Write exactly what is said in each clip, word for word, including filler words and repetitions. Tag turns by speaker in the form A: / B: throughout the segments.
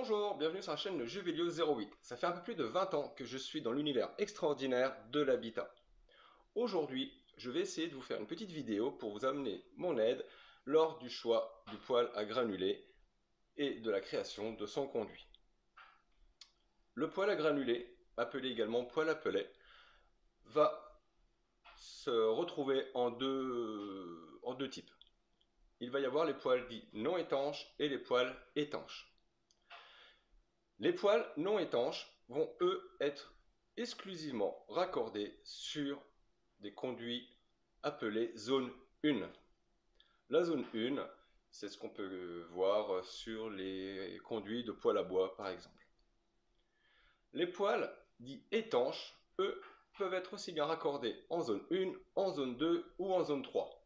A: Bonjour, bienvenue sur la chaîne de Jeux Vidéo zéro huit. Ça fait un peu plus de vingt ans que je suis dans l'univers extraordinaire de l'habitat. Aujourd'hui, je vais essayer de vous faire une petite vidéo pour vous amener mon aide lors du choix du poêle à granulés et de la création de son conduit. Le poêle à granulés, appelé également poêle à pellets, va se retrouver en deux, en deux types. Il va y avoir les poêles dits non étanches et les poêles étanches. Les poêles non étanches vont, eux, être exclusivement raccordés sur des conduits appelés zone un. La zone un, c'est ce qu'on peut voir sur les conduits de poêle à bois, par exemple. Les poêles dits étanches, eux, peuvent être aussi bien raccordés en zone un, en zone deux ou en zone trois.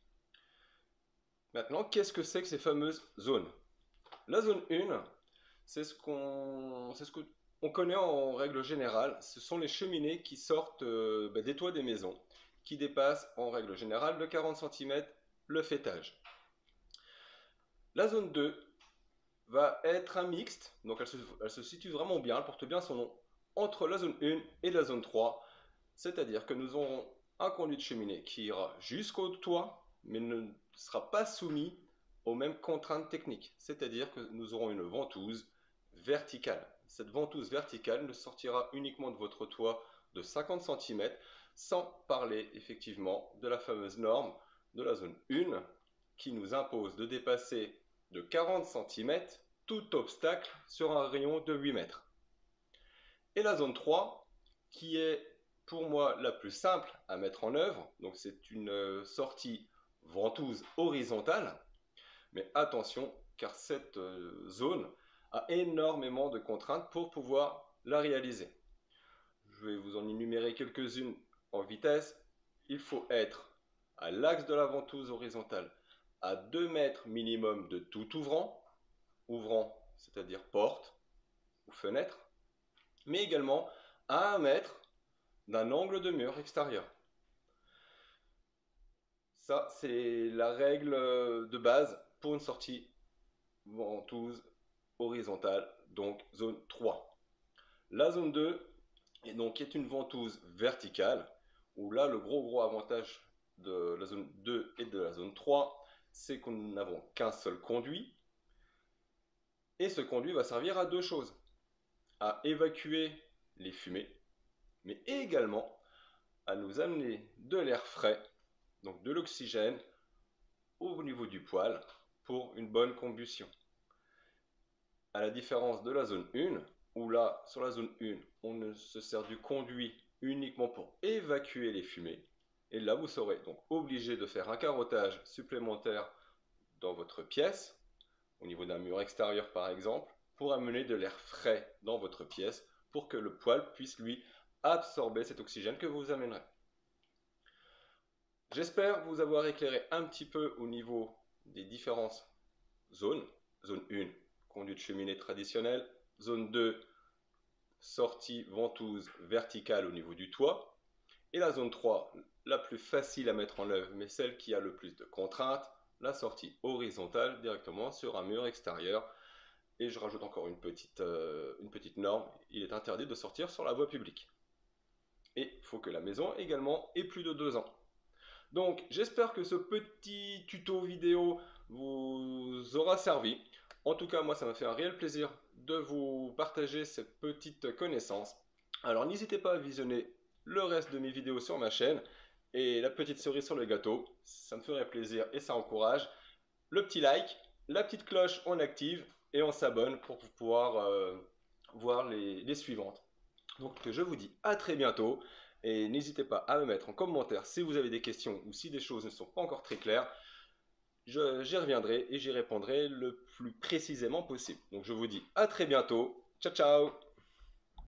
A: Maintenant, qu'est-ce que c'est que ces fameuses zones? La zone un, c'est ce qu'on c'est ce qu'on connaît en règle générale. Ce sont les cheminées qui sortent euh, bah, des toits des maisons, qui dépassent en règle générale de quarante centimètres le faîtage. La zone deux va être un mixte, donc elle se, elle se situe vraiment bien, elle porte bien son nom, entre la zone un et la zone trois, c'est-à-dire que nous aurons un conduit de cheminée qui ira jusqu'au toit, mais ne sera pas soumis aux mêmes contraintes techniques, c'est-à-dire que nous aurons une ventouse verticale. Cette ventouse verticale ne sortira uniquement de votre toit de cinquante centimètres, sans parler effectivement de la fameuse norme de la zone un qui nous impose de dépasser de quarante centimètres tout obstacle sur un rayon de huit mètres. Et la zone trois qui est pour moi la plus simple à mettre en œuvre, donc c'est une sortie ventouse horizontale, mais attention car cette zone a énormément de contraintes pour pouvoir la réaliser. Je vais vous en énumérer quelques-unes en vitesse. Il faut être à l'axe de la ventouse horizontale à deux mètres minimum de tout ouvrant, ouvrant c'est-à-dire porte ou fenêtre, mais également à un mètre d'un angle de mur extérieur. Ça, c'est la règle de base pour une sortie ventouse horizontale, donc zone trois. La zone deux est donc est une ventouse verticale, où là, le gros gros avantage de la zone deux et de la zone trois, c'est que nous n'avons qu'un seul conduit, et ce conduit va servir à deux choses: à évacuer les fumées, mais également à nous amener de l'air frais, donc de l'oxygène, au niveau du poêle pour une bonne combustion. À la différence de la zone un, où là, sur la zone un, on ne se sert du conduit uniquement pour évacuer les fumées, et là vous serez donc obligé de faire un carottage supplémentaire dans votre pièce, au niveau d'un mur extérieur par exemple, pour amener de l'air frais dans votre pièce, pour que le poêle puisse lui absorber cet oxygène que vous amènerez. J'espère vous avoir éclairé un petit peu au niveau des différentes zones. Zone un, conduite de cheminée traditionnelle. Zone deux, sortie ventouse verticale au niveau du toit. Et la zone trois, la plus facile à mettre en œuvre, mais celle qui a le plus de contraintes, la sortie horizontale directement sur un mur extérieur. Et je rajoute encore une petite, euh, une petite norme, il est interdit de sortir sur la voie publique. Et il faut que la maison également ait plus de deux ans. Donc j'espère que ce petit tuto vidéo vous aura servi. En tout cas, moi ça m'a fait un réel plaisir de vous partager cette petite connaissance. Alors n'hésitez pas à visionner le reste de mes vidéos sur ma chaîne. Et la petite cerise sur le gâteau, ça me ferait plaisir et ça encourage. Le petit like, la petite cloche on active et on s'abonne pour pouvoir euh, voir les, les suivantes. Donc je vous dis à très bientôt et n'hésitez pas à me mettre en commentaire si vous avez des questions ou si des choses ne sont pas encore très claires. J'y reviendrai et j'y répondrai le plus précisément possible. Donc je vous dis à très bientôt. Ciao ciao!